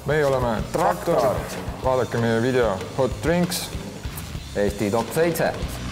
meie oleme Traktor. Vaadake meie video Hot Drinks. Eesti top 7.